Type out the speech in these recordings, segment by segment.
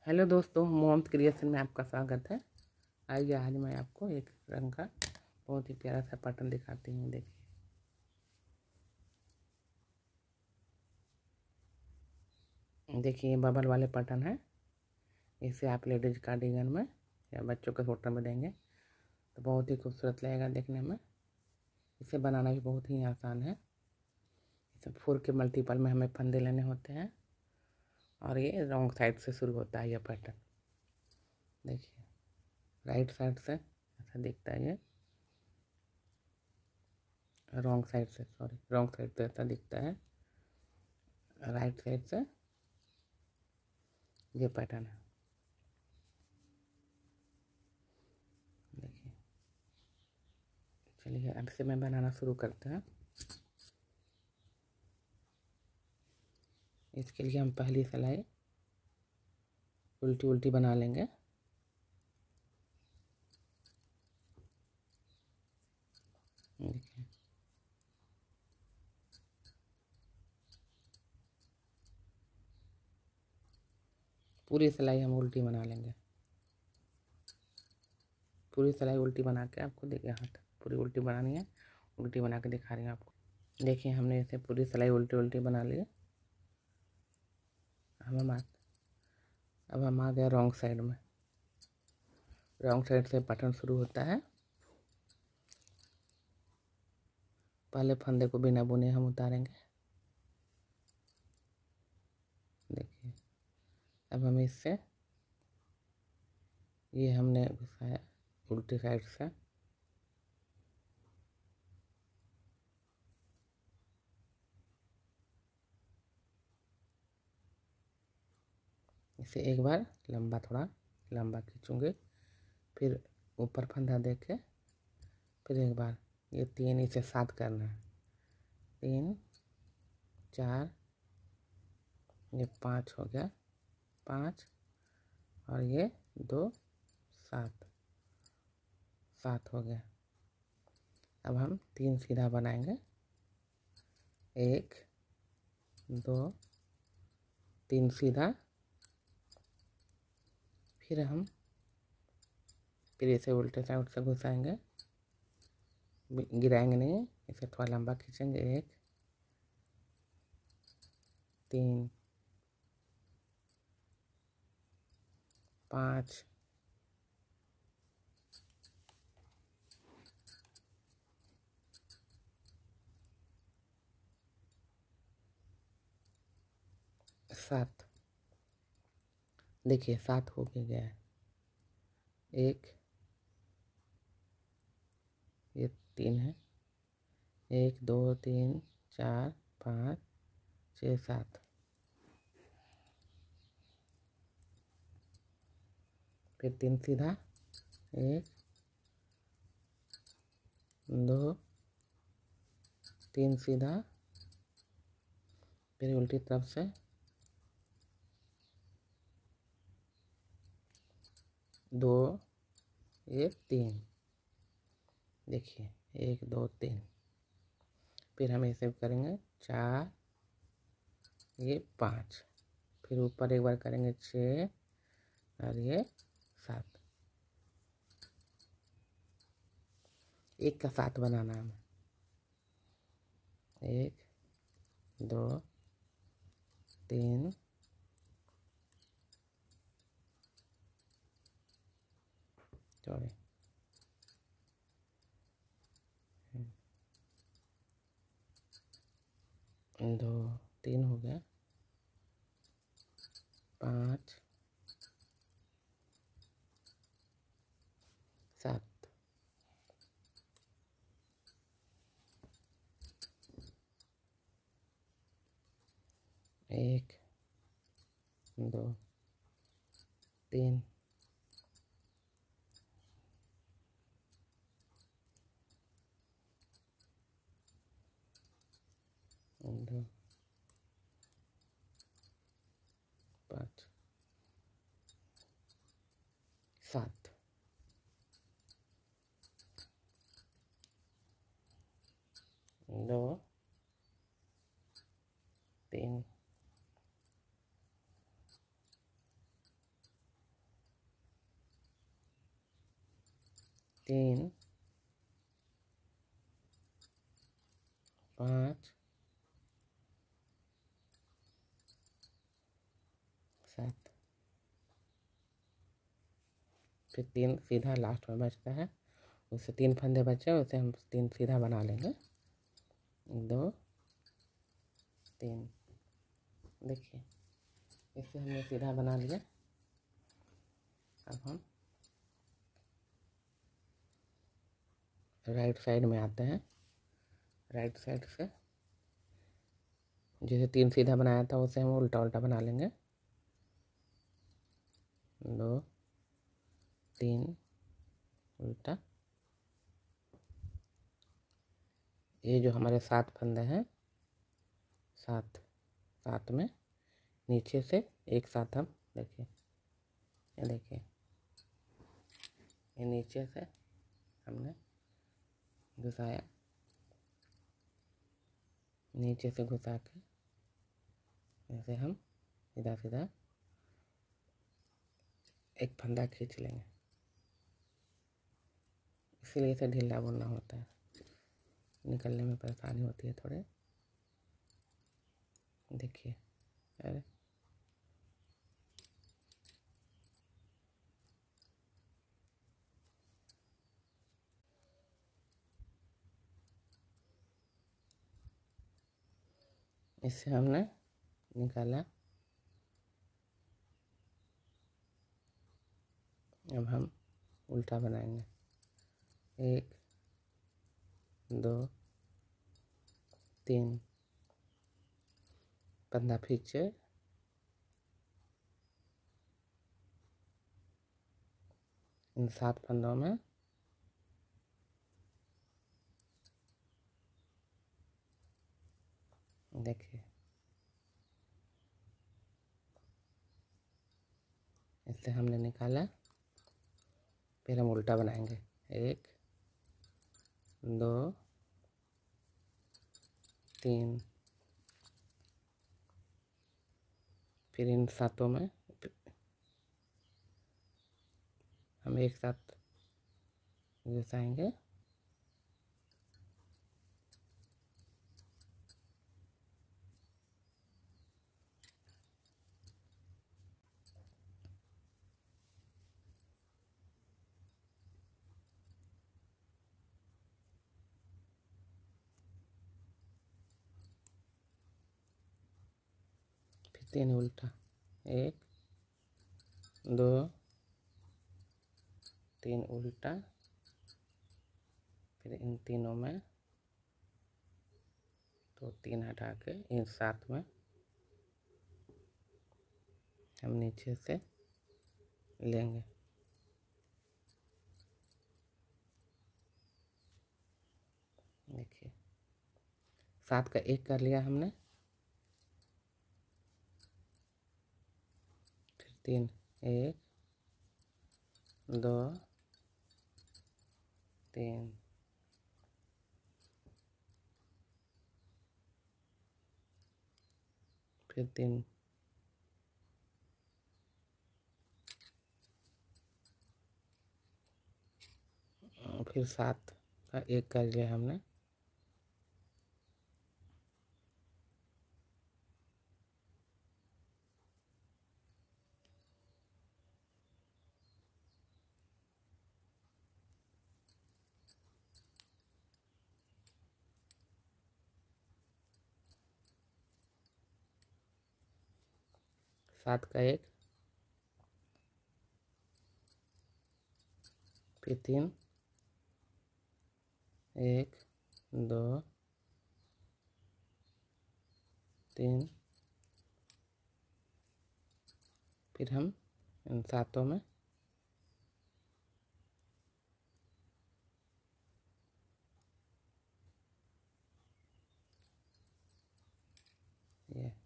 Hello दोस्तों, mom's creation में आपका स्वागत है। आइए आज मैं आपको एक रंग का बहुत ही प्यारा सा पैटर्न दिखाती हूँ। देखिए ये बबल वाले पैटर्न है। इसे आप लेडीज कार्डिगन में या बच्चों के स्वेटर में देंगे तो बहुत ही खूबसूरत लगेगा देखने में। इसे बनाना भी बहुत ही आसान है। इसे 4 के मल्टीपल में हमें फंदे लेने होते हैं और ये रॉन्ग साइड से शुरू होता है। यह पैटर्न देखिए राइट साइड से ऐसा दिखता है, ये रॉन्ग साइड से ऐसा दिखता है। राइट साइड से ये पैटर्न है। देखिए चलिए अब से मैं बनाना शुरू करते हैं। इसके लिए हम पहली सिलाई उल्टी उल्टी बना लेंगे। देखिए पूरी सिलाई हम उल्टी बना लेंगे। पूरी सिलाई उल्टी बना के आपको देखिए, हाथ पूरी उल्टी बनानी है। उल्टी बना के दिखा रही हूँ आपको। देखिए हमने इसे पूरी सिलाई उल्टी उल्टी बना ली है। अब हम आ गए रॉन्ग साइड में। रॉन्ग साइड से पैटर्न शुरू होता है। पहले फंदे को बिना बुने हम उतारेंगे। देखिए अब हम इससे ये हमने घुसाया उल्टी साइड से। इसे एक बार थोड़ा लंबा खींचूंगे, फिर ऊपर फंदा दे के फिर एक बार ये 3 इसे 7 करना है। 3 4 ये 5 हो गया, 5 और ये 2 7 हो गया। अब हम 3 सीधा बनाएंगे। 1 2 3 सीधा। फिर इसे उल्टे साइड से घुसाएंगे, गिराएंगे नहीं, इसे थोड़ा लंबा खींचेंगे। 1 3 5 7। देखिए 7 हो भी गया है। 1 ये 3 है। 1 2 3 4 5 6 7। फिर 3 सीधा। 1 2 3 सीधा। फिर उल्टी तरफ से 2 ये 3। देखिए 1 2 3। फिर हम इसे करेंगे 4 ये 5। फिर ऊपर एक बार करेंगे 6 और ये 7। एक का 7 बनाना है हमें। 1 2 3 सॉरी 2 3 हो गया, 5 7। 1 2 3 2 5 7। 2 3 3 5 7। फिर 3 सीधा लास्ट में बचता है, उससे 3 फंदे बचे, उसे हम 3 सीधा बना लेंगे। 2 3। देखिए इसे हमने सीधा बना लिया। अब हम राइट साइड में आते हैं। राइट साइड से जैसे 3 सीधा बनाया था उसे हम उल्टा उल्टा बना लेंगे। 2 3 उल्टा। ये जो हमारे 7 फंदे हैं, 7 में नीचे से एक साथ हम देखिए, ये देखिए, ये नीचे से हमने घुसाया, नीचे से घुसा के ऐसे हम सीधा सीधा एक फंदा खींच लेंगे। इसीलिए इसे ढीला बुनना होता है, निकलने में परेशानी होती है थोड़े। देखिए, अरे इससे हमने निकाला। अब हम उल्टा बनाएंगे। 1 2 3 फंदा खींचे, इन 7 फंदों में देखिए, इससे हमने निकाला। फिर हम उल्टा बनाएंगे। 1 2 3। फिर इन 7 में हम एक साथ घुसाएंगे। फिर 3 उल्टा। 1 2 3 उल्टा। फिर इन तीनों में तो 3 हटा के इन 7 में हम नीचे से लेंगे। देखिए 7 का 1 कर लिया हमने। फिर 3 1 2 3। फिर 3 फिर 7 का 1 कर लिया हमने। सात का 1। फिर 3 1 2 3। फिर हम इन 7 में ये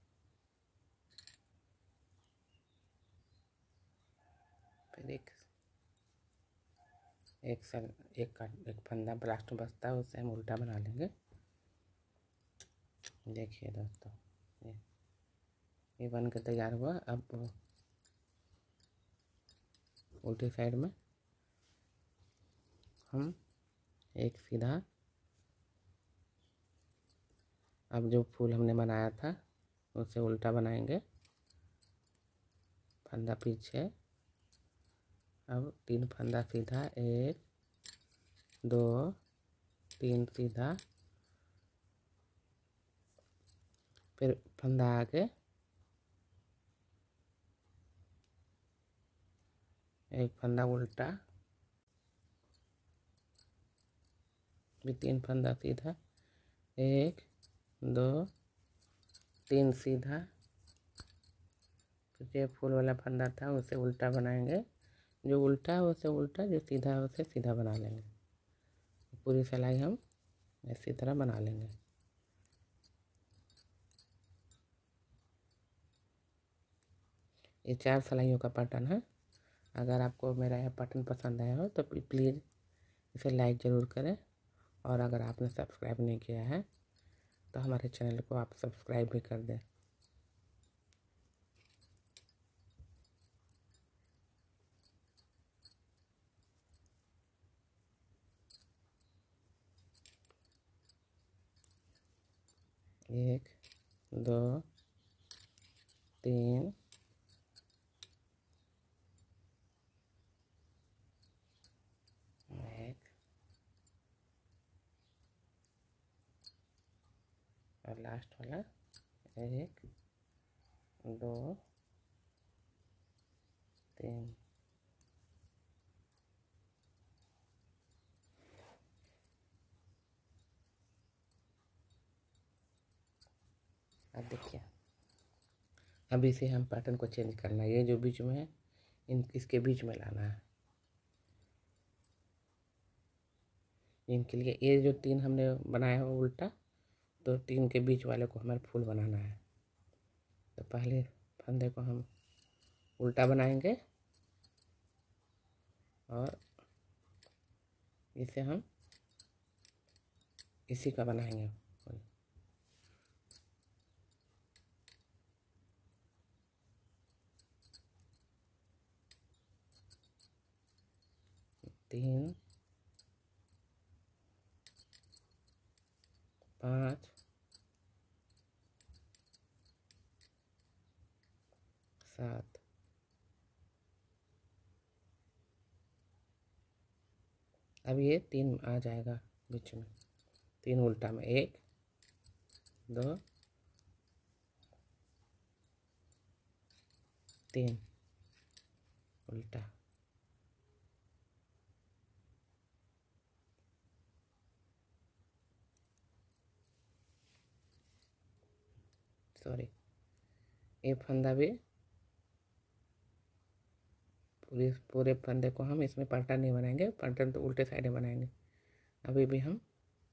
फिर एक फंदा लास्ट में बचता है, उसे हम उल्टा बना लेंगे। देखिए दोस्तों, ये बन के तैयार हुआ। अब उल्टी साइड में हम एक सीधा, अब जो फूल हमने बनाया था उसे उल्टा बनाएंगे, फंदा पीछे, अब 3 फंदा सीधा, 1 2 3 सीधा, फिर फंदा आगे, एक फंदा उल्टा, भी 3 फंदा सीधा, 1 2 3 सीधा, फिर ये फूल वाला फंदा था उसे उल्टा बनाएंगे, जो उल्टा है उसे उल्टा, जो सीधा है उसे सीधा बना लेंगे। पूरी सिलाई हम इसी तरह बना लेंगे। ये 4 सिलाइयों का पैटर्न है। अगर आपको मेरा यह पैटर्न पसंद आया हो तो प्लीज़ इसे लाइक ज़रूर करें, और अगर आपने सब्सक्राइब नहीं किया है तो हमारे चैनल को आप सब्सक्राइब भी कर दें। एक 2 3 एक, और लास्ट वाला 1 2 3। अब देखिए, अब इसे हम पैटर्न को चेंज करना है। ये जो बीच में है इसके बीच में लाना है। इनके लिए ये जो 3 हमने बनाया है उल्टा, तो 3 के बीच वाले को हमें फूल बनाना है। तो पहले फंदे को हम उल्टा बनाएंगे और इसे हम इसी का बनाएंगे। 3 5 7। अब ये 3 आ जाएगा बीच में, 3 उल्टा में, 1 2 3 उल्टा। सॉरी, ये फंदा भी पूरे फंदे को हम इसमें पैटर्न नहीं बनाएंगे, पैटर्न तो उल्टे साइड में बनाएंगे। अभी भी हम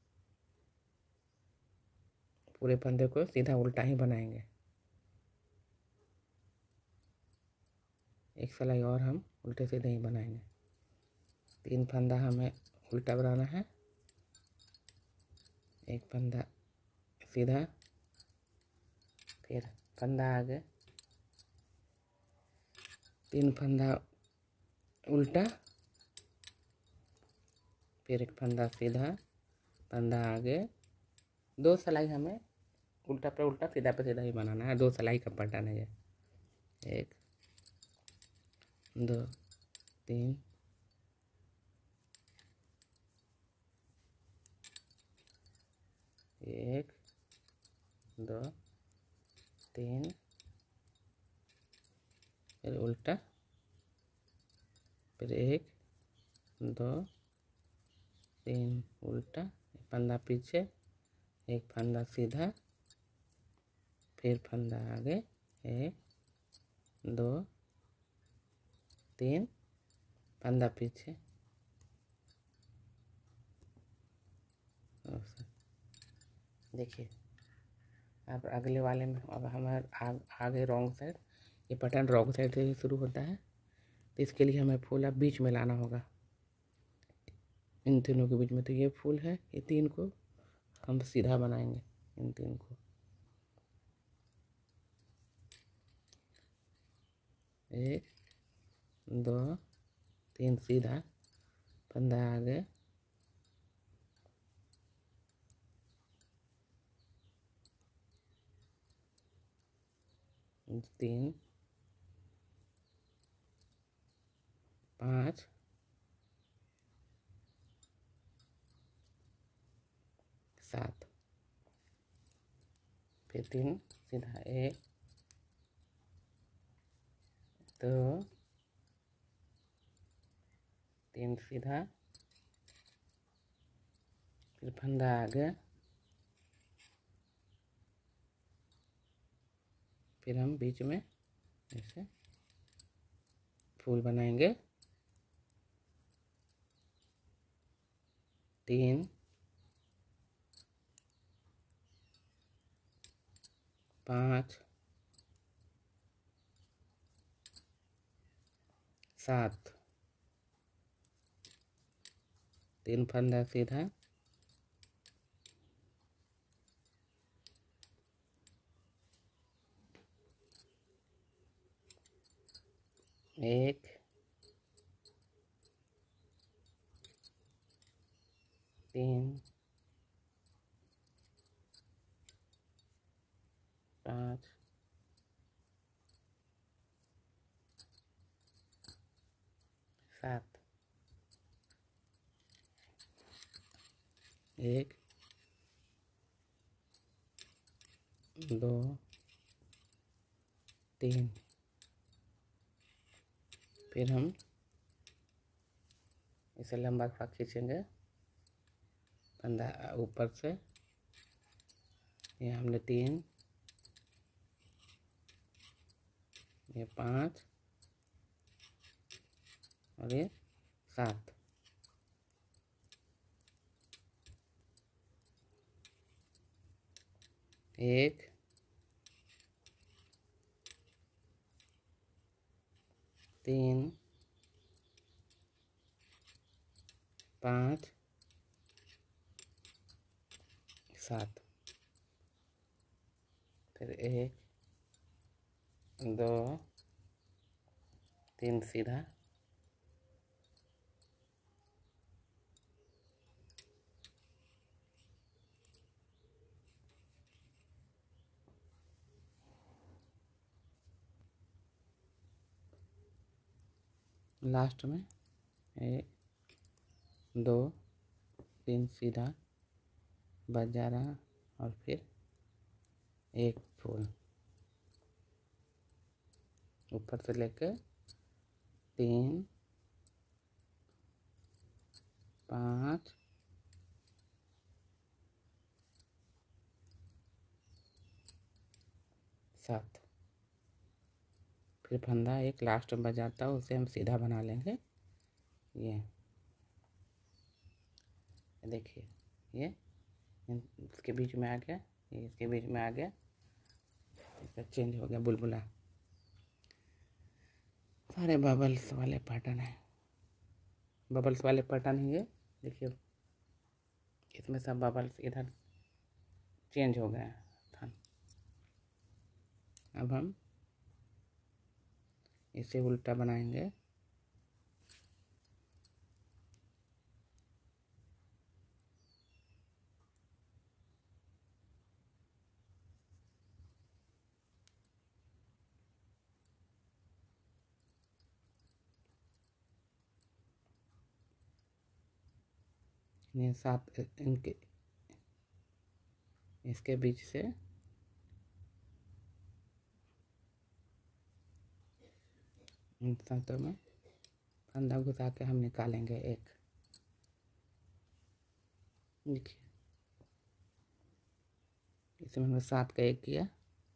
पूरे फंदे को सीधा उल्टा ही बनाएंगे। एक सिलाई और हम उल्टे सीधे ही बनाएंगे। 3 फंदा हमें उल्टा बनाना है, एक फंदा सीधा, फिर फंदा आगे, 3 फंदा उल्टा, फिर एक फंदा सीधा, फंदा आगे। 2 सिलाई हमें उल्टा पे उल्टा सीधा पे सीधा ही बनाना है। 2 सिलाई का पैटर्न है ये। 1 2 3 1 2 3, फिर उल्टा, फिर 1 2 3 उल्टा, फंदा पीछे, एक फंदा सीधा, फिर फंदा आगे, 1 2 3, फंदा पीछे। देखिए, अब अगले वाले में अब हमारे आगे रॉन्ग साइड, ये पैटर्न रॉन्ग साइड से ही शुरू होता है, तो इसके लिए हमें फूल अब बीच में लाना होगा, इन तीनों के बीच में। तो ये फूल है, ये 3 को हम सीधा बनाएंगे, इन 3 को। 1 2 3 सीधा, फंदा आगे, 3 5 7, फिर 3 सीधा, 1 2 3 सीधा, फिर फंदा आगे, फिर हम बीच में ऐसे फूल बनाएंगे। 3 5 7, 3 फंदा सीधा, 1 3 5 7, 1 2 3, फिर हम इसे लंबा खींचेंगे फंदा ऊपर से। ये हमने 3, ये 5 और ये 7, 1 3 5 7, फिर 1 2 3 सीधा, लास्ट में 1 2 3 सीधा बच जा रहा, और फिर एक फूल ऊपर से लेकर 3 5 7, फिर फंदा एक लास्ट में बजाता है, उसे हम सीधा बना लेंगे। ये देखिए, ये इसके बीच में आ गया, ये इसके बीच में आ गया, इसका चेंज हो गया बुलबुला। सारे बबल्स वाले पैटर्न है, बबल्स वाले पैटर्न है ये। देखिए इसमें सब बबल्स इधर चेंज हो गया था। अब हम इसे उल्टा बनाएंगे। ये 7 इनके इसके बीच से इन सातों में फंदा घुसा के हम निकालेंगे एक। देखिए इसमें हमने 7 का 1 किया,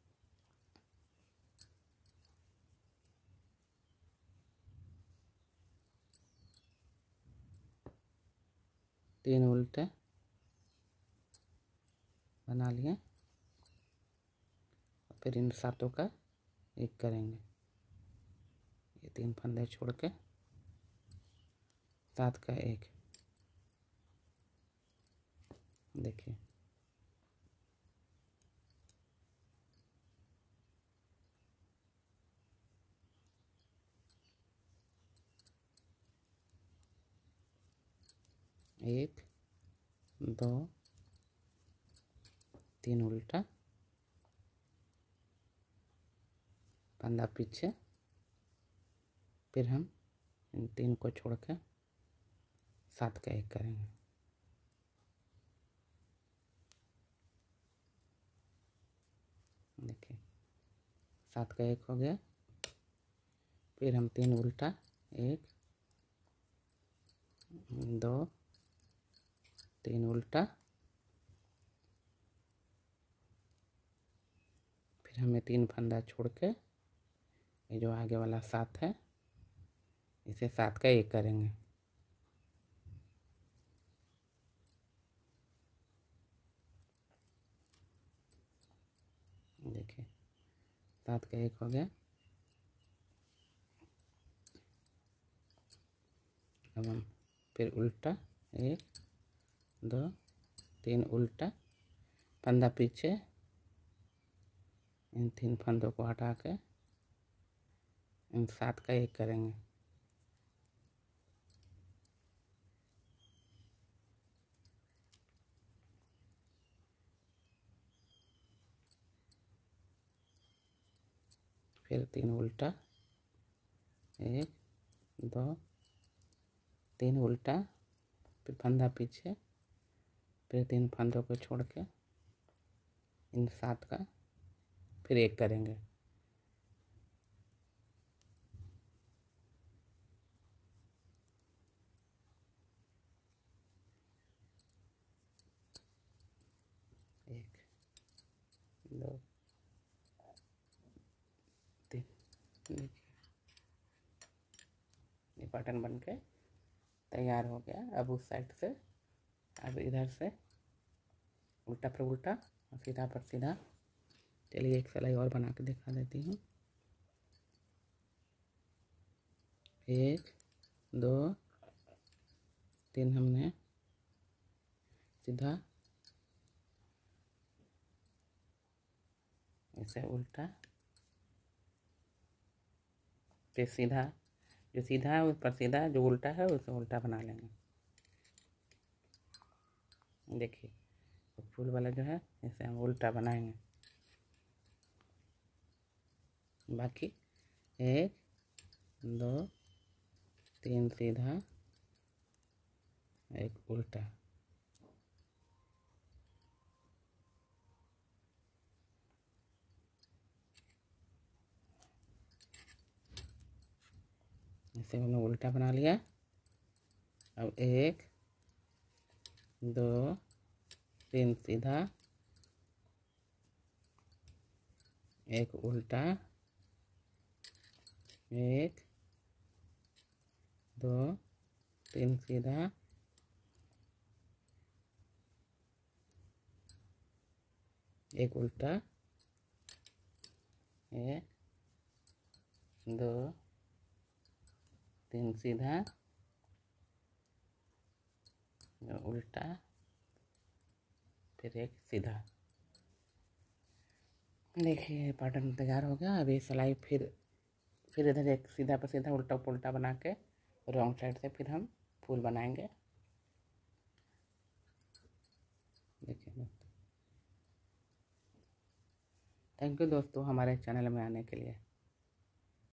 तीन उल्टे बना लिए, फिर इन सातों का 1 करेंगे। ये 3 फंदे छोड़ के 7 का 1। देखिए एक 2 3 उल्टा, फंदा पीछे, फिर हम इन 3 को छोड़ के 7 का 1 करेंगे। देखिए 7 का 1 हो गया। फिर हम 3 उल्टा, 1 2 3 उल्टा, फिर हमें 3 फंदा छोड़ के ये जो आगे वाला 7 है इसे 7 का 1 करेंगे। देखिए 7 का 1 हो गया। अब हम फिर उल्टा, 1 2 3 उल्टा, फंदा पीछे, इन 3 फंदों को हटा के इन 7 का 1 करेंगे। फिर 3 उल्टा, 1 2 3 उल्टा, फिर फंदा पीछे, फिर 3 फंदों को छोड़ के इन 7 का फिर 1 करेंगे। एक 2 3। देखिए ये पैटर्न बन के तैयार हो गया। अब उस साइड से, अब इधर से उल्टा पर उल्टा और सीधा पर सीधा। चलिए एक सिलाई और बना के दिखा देती हूँ। 1 2 3 हमने सीधा, इसे उल्टा, फिर सीधा, जो सीधा है उस पर सीधा, जो उल्टा है उसे उल्टा बना लेंगे। देखिए तो फूल वाला जो है इसे हम उल्टा बनाएंगे। बाकी 1 2 3 सीधा, 1 उल्टा। इसे हमने उल्टा बना लिया। अब 1 2 3 सीधा, 1 उल्टा, 1 2 3 सीधा, 1 उल्टा, 1 2 3 सीधा, उल्टा, फिर 1 सीधा। देखिए पैटर्न तैयार हो गया। अभी सिलाई फिर इधर एक सीधा पर सीधा, उल्टा पुल्टा बना के रॉन्ग साइड से फिर हम फूल बनाएंगे। देखिए दोस्तों, थैंक यू दोस्तों हमारे चैनल में आने के लिए।